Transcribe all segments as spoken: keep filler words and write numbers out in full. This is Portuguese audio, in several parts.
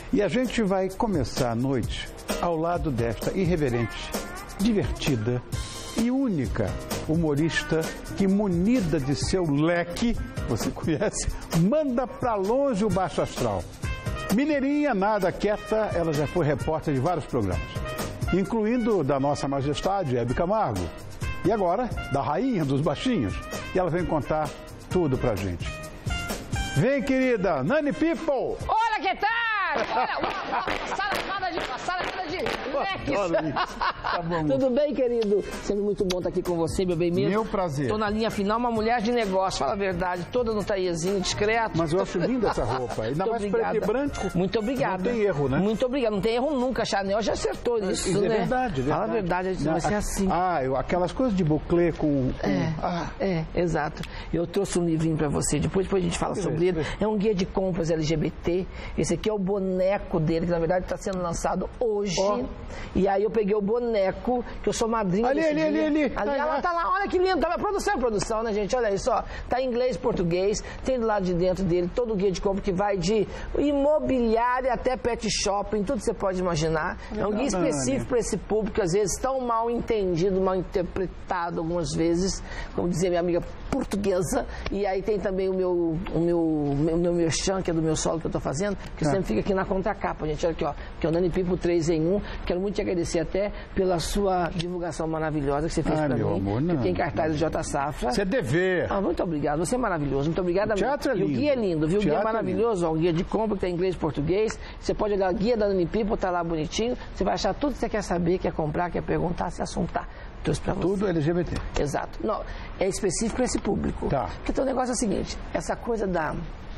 E a gente vai começar a noite ao lado desta irreverente, divertida e única humorista que, munida de seu leque, você conhece, manda pra longe o baixo astral. Mineirinha, nada quieta, ela já foi repórter de vários programas, incluindo da Nossa Majestade, Hebe Camargo, e agora da Rainha dos Baixinhos. E ela vem contar tudo pra gente. Vem, querida, Nani People! Olha que tal! Olha, uma, uma salamada de, uma salamada de leques. Tá bom. Tudo bem, querido? Sempre muito bom estar aqui com você, meu bem mesmo. Meu prazer. Tô na linha final, uma mulher de negócio, fala a verdade, toda no taiezinho, discreto. Mas eu acho linda essa roupa, ainda mais preto e branco. Muito obrigada. Não tem erro, né? Muito obrigada, não tem erro nunca. A Chanel já acertou isso, isso né? É verdade, é verdade. Fala a verdade, a gente vai ser assim. Ah, eu, aquelas coisas de buclé com... com... É, ah. é, exato. Eu trouxe um livrinho pra você, depois, depois a gente fala sobre ele. É um guia de compras L G B T. Esse aqui é o boneco dele, que na verdade está sendo lançado hoje. Oh. E aí eu peguei o boneco, que eu sou madrinha ali, desse ali, dia. ali, ali, ali. Ali, ela tá lá, olha que lindo. Tá, a produção é produção, né, gente? Olha isso, ó. Tá em inglês, português. Tem do lado de dentro dele todo o guia de compra que vai de imobiliária até pet shopping, tudo que você pode imaginar. É um guia específico para esse público, às vezes tão mal entendido, mal interpretado algumas vezes, como dizia minha amiga portuguesa. E aí tem também o meu, o meu, o meu merchan, que é do meu solo que eu tô fazendo, que ah. sempre fica aqui na contracapa, gente. Olha aqui, ó, que é o Nani People três em um. Quero muito te agradecer até pela sua divulgação maravilhosa que você fez ah, para mim. Amor, que tem cartaz do J Safra. Você é dever. Ah, muito obrigado, você é maravilhoso. Muito obrigada. O teatro é lindo. E o guia é lindo, viu? O guia é maravilhoso, é ó, o guia de compra que tem inglês e português. Você pode olhar o guia da Nani People, tá lá bonitinho. Você vai achar tudo que você quer saber, quer comprar, quer perguntar, se assuntar. Trouxe pra você. Tudo L G B T. Exato. Não, é específico para esse público. Tá. Porque então, o negócio é o seguinte, essa coisa da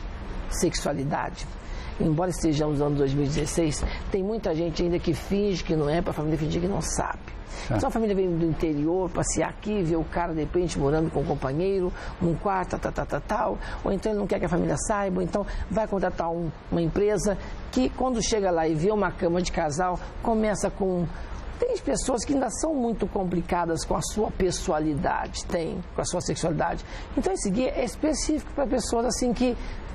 sexualidade, embora estejamos no ano dois mil e dezesseis, tem muita gente ainda que finge que não é, para a família fingir que não sabe. Tá. Então a família vem do interior, passear aqui, ver o cara de repente morando com um companheiro, num quarto, tal, tal, tal, tal, ou então ele não quer que a família saiba, ou então vai contratar um, uma empresa que quando chega lá e vê uma cama de casal, começa com... Tem pessoas que ainda são muito complicadas com a sua pessoalidade, tem, com a sua sexualidade. Então esse guia é específico para pessoas assim que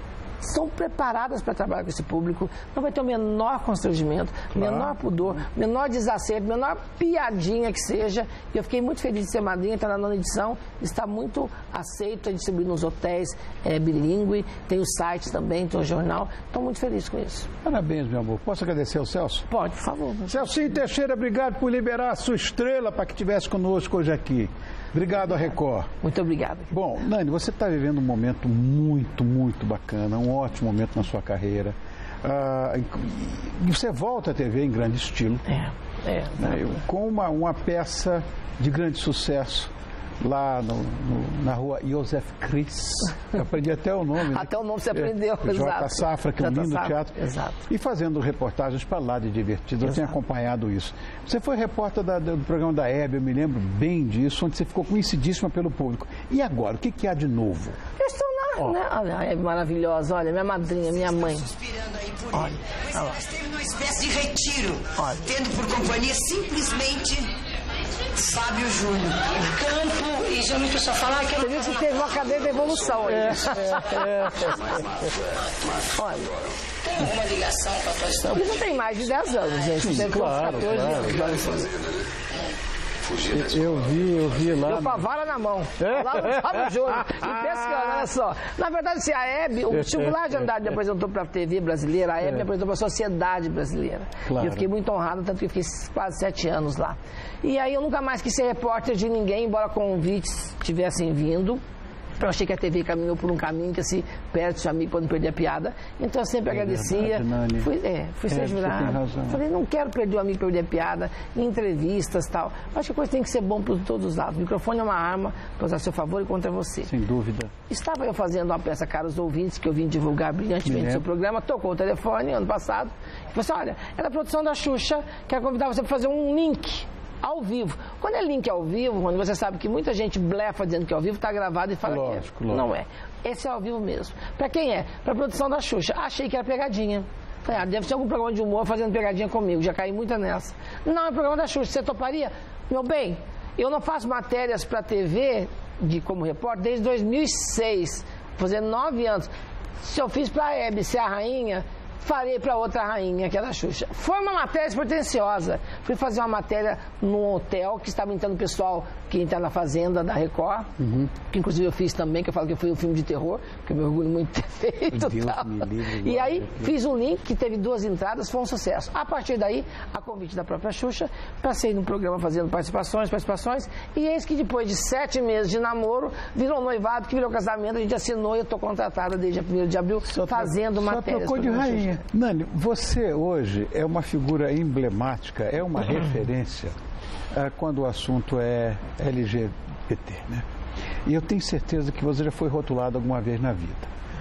são preparadas para trabalhar com esse público, não vai ter o menor constrangimento, claro. menor pudor, menor desacerto, menor piadinha que seja. E eu fiquei muito feliz de ser madrinha, está na nona edição, está muito aceito, é distribuído nos hotéis, é bilíngue, tem os sites também, tem o jornal. Estou muito feliz com isso. Parabéns, meu amor. Posso agradecer ao Celso? Pode, por favor. Celcinho Teixeira, obrigado por liberar a sua estrela para que estivesse conosco hoje aqui. Obrigado, a Record. Muito obrigada. Bom, Nani, você está vivendo um momento muito, muito bacana, um ótimo momento na sua carreira. Ah, e você volta à T V em grande estilo. É, é. Né, com uma, uma peça de grande sucesso lá no, no, na rua Josef Cris. Eu aprendi até o nome. Até o nome você aprendeu, é, exato. J Safra, que é um lindo Safra, teatro. Exato. E fazendo reportagens para lá de divertido. Eu tenho acompanhado isso. Você foi repórter da, do programa da Hebe, eu me lembro bem disso, onde você ficou conhecidíssima pelo público. E agora, o que, que há de novo? Eu estou na... Oh. Né? Olha, a Hebe maravilhosa, olha, minha madrinha, minha mãe. Olha, pois ela esteve numa espécie de retiro, olha. tendo por companhia simplesmente Fábio Júnior. Campo, e geralmente o pessoal fala que... Você viu que teve uma cadeia de evolução aí. É, é, é. Olha. Tem alguma ligação com a tua história? Porque não tem mais de dez anos, gente. Sim, Deve claro, catorze claro. anos. Eu, eu vi, eu vi lá. Eu com a vara na mão. Lá no Fábio Júnior. E pescando, olha só. Na verdade, se a Hebe, o vestibular de Andrade me apresentou para a T V brasileira, a Hebe me apresentou para a sociedade brasileira. Claro. E eu fiquei muito honrado, tanto que eu fiquei quase sete anos lá. E aí eu nunca mais quis ser repórter de ninguém, embora convites tivessem vindo. Eu achei que a T V caminhou por um caminho que assim, perde seu amigo para não perder a piada. Então eu sempre é agradecia. Verdade, fui, é, fui ser é, jurado. Falei, não quero perder o amigo, perder a piada, em entrevistas e tal. Acho que a coisa tem que ser bom por todos os lados. O microfone é uma arma para usar a seu favor e contra você. Sem dúvida. Estava eu fazendo uma peça, caros ouvintes, que eu vim divulgar brilhantemente no seu programa, tocou o telefone ano passado. E falou assim, olha, era a produção da Xuxa, quero convidar você para fazer um link ao vivo. Quando é link ao vivo, quando você sabe que muita gente blefa dizendo que é ao vivo, está gravado e fala lógico, que é. Lógico. Não é. Esse é ao vivo mesmo. Para quem é? Para a produção da Xuxa. Achei que era pegadinha. Falei, ah, deve ser algum programa de humor fazendo pegadinha comigo. Já caí muita nessa. Não, é programa da Xuxa. Você toparia? Meu bem, eu não faço matérias para a T V de, como repórter desde dois mil e seis. Vou fazer nove anos. Se eu fiz para a Hebe ser a rainha, farei para outra rainha, que era a Xuxa. Foi uma matéria despretensiosa. Fui fazer uma matéria num hotel que estava entrando o pessoal que entra na Fazenda da Record, uhum. que inclusive eu fiz também, que eu falo que foi um filme de terror, que eu me orgulho muito de ter feito. Deus me livre, e aí fiz um link que teve duas entradas, foi um sucesso. A partir daí, a convite da própria Xuxa, passei no programa fazendo participações, participações, e eis que depois de sete meses de namoro, virou noivado, que virou casamento, a gente assinou e eu estou contratada desde primeiro de abril, só fazendo matérias. Só trocou de rainha. Nani, você hoje é uma figura emblemática, é uma referência uh, quando o assunto é L G B T, né? E eu tenho certeza que você já foi rotulado alguma vez na vida.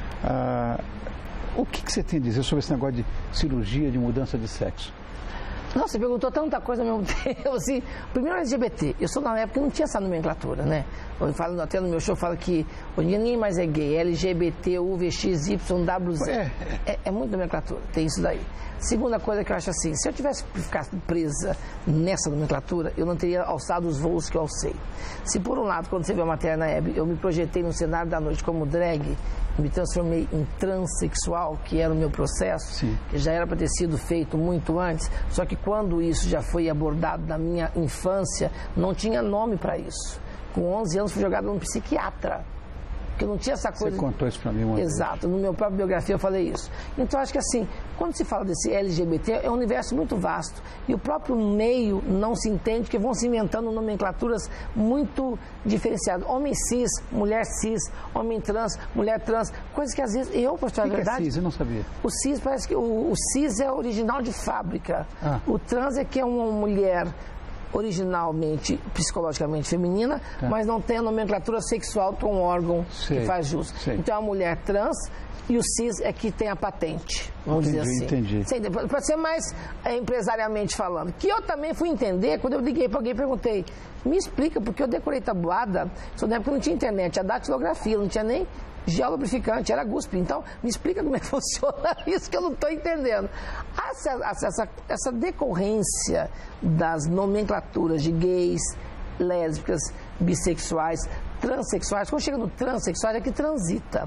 Uh, o que, que você tem a dizer sobre esse negócio de cirurgia de mudança de sexo? Nossa, você perguntou tanta coisa ao mesmo tempo, assim. Primeiro L G B T, eu sou na época que não tinha essa nomenclatura, né? Eu falo, até no meu show, eu falo que hoje ninguém mais é gay, L G B T, U V X Y W Z. É, é, é muito nomenclatura, tem isso daí. Segunda coisa que eu acho assim, se eu tivesse ficado presa nessa nomenclatura, eu não teria alçado os voos que eu alcei. Se por um lado, quando você vê a matéria na Hebe, eu me projetei no cenário da noite como drag, me transformei em transexual, que era o meu processo, Sim. que já era para ter sido feito muito antes, só que quando isso já foi abordado na minha infância, não tinha nome para isso. Com onze anos fui jogado num psiquiatra, porque não tinha essa coisa... Você contou isso para mim uma Exato, no meu próprio biografia eu falei isso. Então acho que assim, quando se fala desse L G B T, é um universo muito vasto, e o próprio meio não se entende, que vão se inventando nomenclaturas muito diferenciadas. Homem cis, mulher cis, homem trans, mulher trans, coisas que às vezes eu, por falar a verdade... O que é cis? Eu não sabia. O cis parece que... O, o cis é original de fábrica. Ah. O trans é que é uma mulher... originalmente, psicologicamente feminina, tá. mas não tem a nomenclatura sexual para um órgão sei, que faz jus. Sei. Então, a mulher trans e o cis é que tem a patente, vamos entendi, dizer assim. Entendi. Sim, para ser mais é, empresariamente falando. Que eu também fui entender, quando eu liguei para alguém e perguntei, me explica, porque eu decorei tabuada, só na época não tinha internet, a datilografia, não tinha nem geolubrificante, era guspe. Então, me explica como é que funciona isso, que eu não estou entendendo. Essa, essa, essa decorrência das nomenclaturas de gays, lésbicas, bissexuais, transexuais, quando chega no transexual é que transita.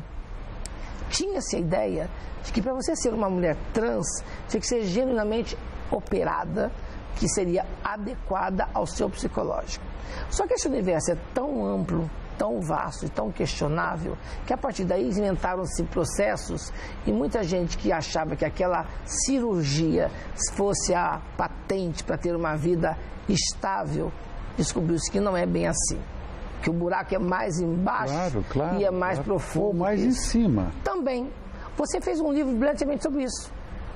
Tinha-se a ideia de que para você ser uma mulher trans, tinha que ser genuinamente operada, que seria adequada ao seu psicológico. Só que esse universo é tão amplo, tão vasto e tão questionável, que a partir daí inventaram-se processos e muita gente que achava que aquela cirurgia fosse a patente para ter uma vida estável, descobriu-se que não é bem assim. Que o buraco é mais embaixo claro, claro, e é mais claro. profundo. Ou mais em cima. Também. Você fez um livro brilhantemente sobre isso.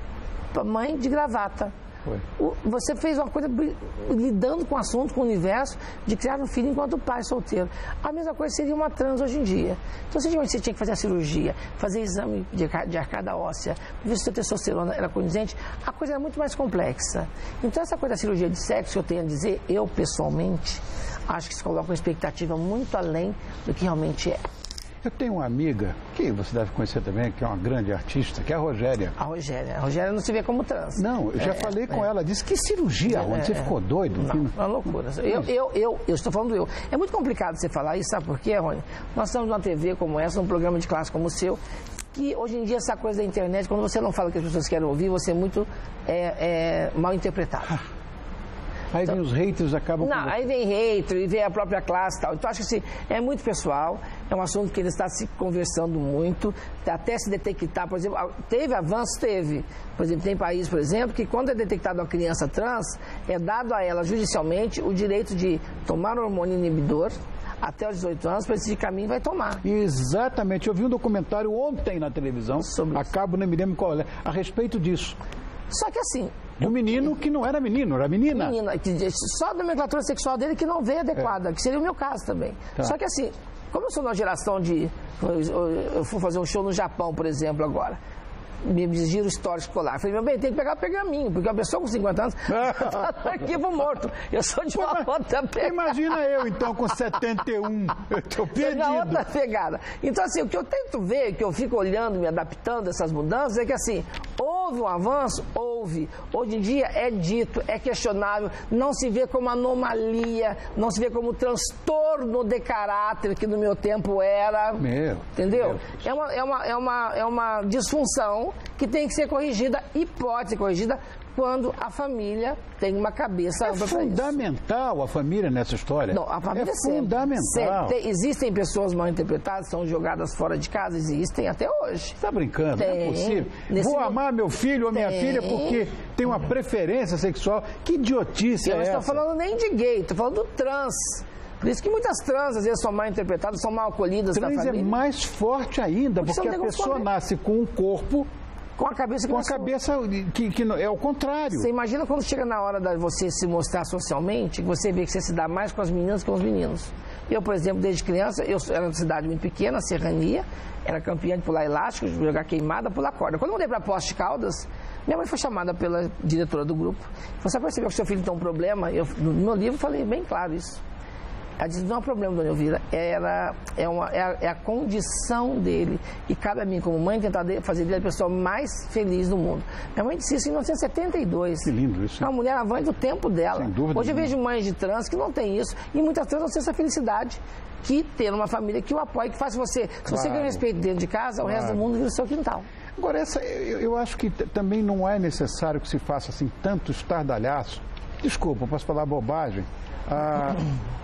Mãe de Gravata. Foi. Você fez uma coisa lidando com o assunto, com o universo, de criar um filho enquanto pai solteiro. A mesma coisa seria uma trans hoje em dia. Então, se você tinha que fazer a cirurgia, fazer exame de, de arcada óssea, ver se a testosterona era condizente, a coisa era muito mais complexa. Então, essa coisa da cirurgia de sexo, que eu tenho a dizer, eu pessoalmente, acho que se coloca uma expectativa muito além do que realmente é. Eu tenho uma amiga, que você deve conhecer também, que é uma grande artista, que é a Rogéria. A Rogéria. A Rogéria não se vê como trans. Não, eu já é, falei com é. ela, disse que cirurgia, Rony, é, você ficou doido? Não, é uma loucura. Eu, eu, eu, eu estou falando eu. É muito complicado você falar isso, sabe por quê, Rony? Nós estamos numa T V como essa, num programa de classe como o seu, que hoje em dia essa coisa da internet, quando você não fala o que as pessoas querem ouvir, você é muito é, é, mal interpretado. Aí então, vem os haters, acabam... Não, aí vem hater e vem a própria classe e tal. Então, acho que assim, é muito pessoal, é um assunto que ele está se conversando muito, até se detectar, por exemplo, teve avanço? Teve. Por exemplo, tem países, por exemplo, que quando é detectada uma criança trans, é dado a ela judicialmente o direito de tomar um hormônio inibidor até os dezoito anos, para esse caminho vai tomar. Exatamente. Eu vi um documentário ontem na televisão, sobre acabo, não me lembro qual é, a respeito disso. Só que assim... Um menino que não era menino, era menina. Menina, só a nomenclatura sexual dele que não veio adequada, é. que seria o meu caso também. Tá. Só que assim, como eu sou uma geração de... Eu, eu fui fazer um show no Japão, por exemplo, agora. Me exigiram histórico escolar. Falei, meu bem, tem que pegar o pergaminho, porque a pessoa com cinquenta anos está no arquivo morto. Eu sou de uma outra pegada. Imagina eu, então, com setenta e um. Eu estou perdido. Na outra pegada. Então, assim, o que eu tento ver, que eu fico olhando, me adaptando a essas mudanças, é que, assim, houve um avanço? Houve. Hoje em dia é dito, é questionável, não se vê como anomalia, não se vê como transtorno de caráter, que no meu tempo era. Meu. Entendeu? Meu. É uma, é uma, é uma, é uma disfunção que tem que ser corrigida e pode ser corrigida quando a família tem uma cabeça... É fundamental a família nessa história. Não, a família é sempre, fundamental. Sempre. Tem, existem pessoas mal interpretadas, são jogadas fora de casa, existem até hoje. Você está brincando? Tem. Não é possível. Nesse Vou momento... amar meu filho ou minha tem. filha porque tem uma preferência sexual. Que idiotice Eu é não essa? estou falando nem de gay, estou falando do trans. Por isso que muitas trans, às vezes, são mal interpretadas, são mal acolhidas na Trans família. é mais forte ainda, porque, porque a pessoa nasce com um corpo... Com a cabeça que Com a cabeça que, que é o contrário. Você imagina quando chega na hora de você se mostrar socialmente, que você vê que você se dá mais com as meninas que com os meninos. Eu, por exemplo, desde criança, eu era uma cidade muito pequena, Serrania, era campeã de pular elástico, de jogar queimada, pular corda. Quando eu mudei para Poços de Caldas, minha mãe foi chamada pela diretora do grupo. Você percebeu que seu filho tem um problema? Eu, no meu livro, falei bem claro isso. Ela disse, não é um problema, dona Elvira, era, é, uma, é, a, é a condição dele. E cabe a mim, como mãe, tentar fazer dele a pessoa mais feliz do mundo. Minha mãe disse isso em mil novecentos e setenta e dois. Que lindo isso. É uma mulher avante do tempo dela. Sem dúvida. Hoje eu vejo mães de trans que não têm isso. E muitas trans não têm essa felicidade que ter uma família que o apoie, que faça você... Se Claro. você ganha respeito dentro de casa, Claro. o resto do mundo vira o seu quintal. Agora, essa, eu, eu acho que também não é necessário que se faça assim tanto estardalhaço. Desculpa, posso falar bobagem. Ah,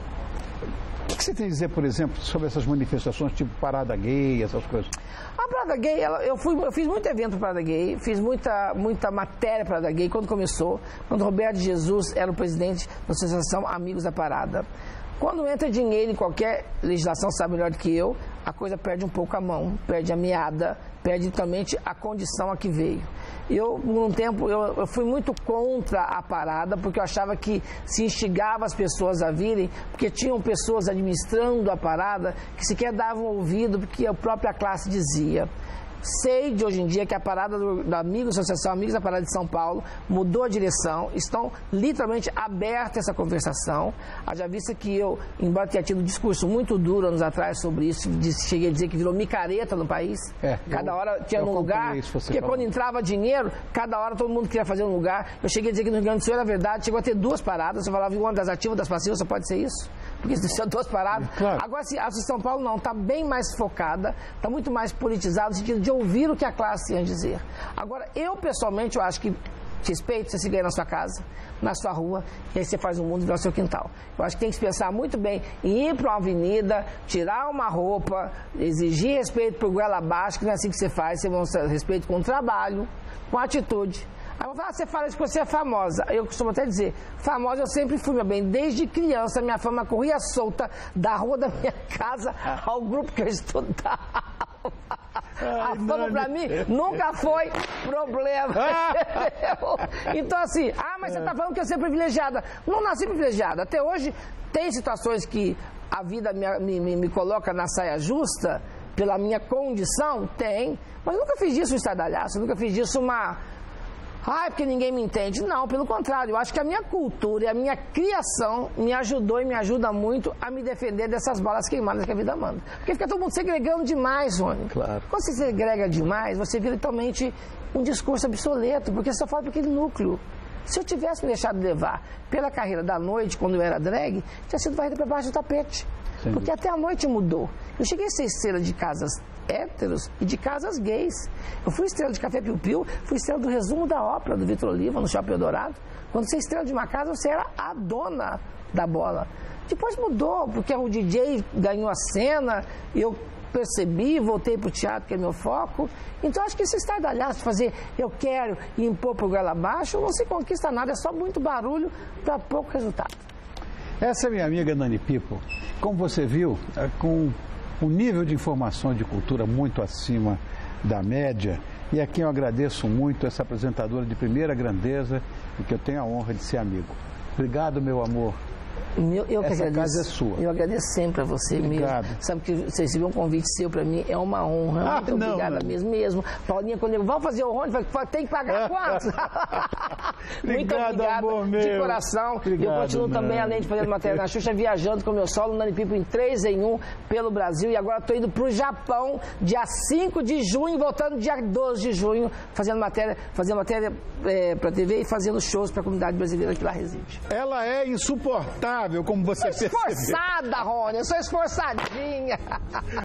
o que, que você tem a dizer, por exemplo, sobre essas manifestações tipo parada gay, essas coisas? A Parada Gay, ela, eu, fui, eu fiz muito evento para Parada Gay, fiz muita, muita matéria para Parada Gay quando começou, quando Roberto Jesus era o presidente da Associação Amigos da Parada. Quando entra dinheiro em qualquer legislação, sabe melhor do que eu, a coisa perde um pouco a mão, perde a meada, perde também a condição a que veio. Eu, por um tempo, eu, eu fui muito contra a parada, porque eu achava que se instigava as pessoas a virem, porque tinham pessoas administrando a parada que sequer davam ouvido porque a própria classe dizia. Sei de hoje em dia que a parada do, da Amigos, Associação Amigos da Parada de São Paulo mudou a direção, estão literalmente aberta essa conversação. Haja vista que eu, embora tenha tido um discurso muito duro anos atrás sobre isso, disse, cheguei a dizer que virou micareta no país. É, cada eu, hora tinha um lugar, porque falando. Quando entrava dinheiro, cada hora todo mundo queria fazer um lugar. Eu cheguei a dizer que no Rio Grande do Sul era verdade, chegou a ter duas paradas, você falava uma das ativas, das passivas, só pode ser isso? Porque se são duas paradas. Claro. Agora, se a de São Paulo não, está bem mais focada, está muito mais politizada, no sentido de ouvir o que a classe ia dizer. Agora, eu pessoalmente, eu acho que respeito, você se ganha na sua casa, na sua rua, e aí você faz um mundo virar o seu quintal. Eu acho que tem que pensar muito bem em ir para uma avenida, tirar uma roupa, exigir respeito por goela abaixo, que não é assim que você faz, você mostra respeito com o trabalho, com a atitude. Aí eu vou falar, ah, você fala que você é famosa. Eu costumo até dizer, famosa eu sempre fui, meu bem. Desde criança, minha fama corria solta da rua da minha casa ao grupo que eu estudava. Ai, a fama pra mim nunca foi problema. Então assim, ah, mas você tá falando que eu sou privilegiada. Não nasci privilegiada. Até hoje tem situações que a vida me, me, me coloca na saia justa pela minha condição, tem. Mas eu nunca fiz disso um estardalhaço, eu nunca fiz disso uma... Ai, porque ninguém me entende. Não, pelo contrário, eu acho que a minha cultura e a minha criação me ajudou e me ajuda muito a me defender dessas balas queimadas que a vida manda. Porque fica todo mundo segregando demais, Rony. Claro. Quando você segrega demais, você vira totalmente um discurso obsoleto, porque você só fala para aquele núcleo. Se eu tivesse me deixado levar pela carreira da noite, quando eu era drag, tinha sido varrida para baixo do tapete. Sim. Porque até a noite mudou. Eu cheguei a ser estrela de casas héteros e de casas gays. Eu fui estrela de Café Piu Piu, fui estrela do resumo da ópera do Vitor Oliva, no Shopping Eldorado. Quando você é estrela de uma casa, você era a dona da bola. Depois mudou, porque o D J ganhou a cena, eu percebi, voltei para o teatro, que é meu foco. Então, acho que esse estardalhaço de fazer eu quero e impor por goela abaixo, não se conquista nada, é só muito barulho para pouco resultado. Essa é minha amiga Nani Pipo. Como você viu, é com um nível de informação e de cultura muito acima da média, e a quem eu agradeço muito, essa apresentadora de primeira grandeza e que eu tenho a honra de ser amigo. Obrigado, meu amor. Meu, eu que Essa agradeço. casa é sua. Eu agradeço sempre a você Obrigado. mesmo. Sabe que você receber um convite seu para mim é uma honra. Ah, Muito não, obrigada não. mesmo, mesmo. Paulinha, quando eu vamos fazer o Rony, tem que pagar quanto? Muito Obrigado, obrigada amor de meu. coração. Obrigado, eu continuo Nani. também, além de fazer matéria na Xuxa, viajando com o meu solo, Nani Pipo, em três em um pelo Brasil. E agora estou indo para o Japão, dia cinco de junho, voltando dia doze de junho, fazendo matéria, fazendo matéria é, para a T V e fazendo shows para a comunidade brasileira que lá reside. Ela é insuportável, como você Esforçada, Rony, eu sou esforçadinha.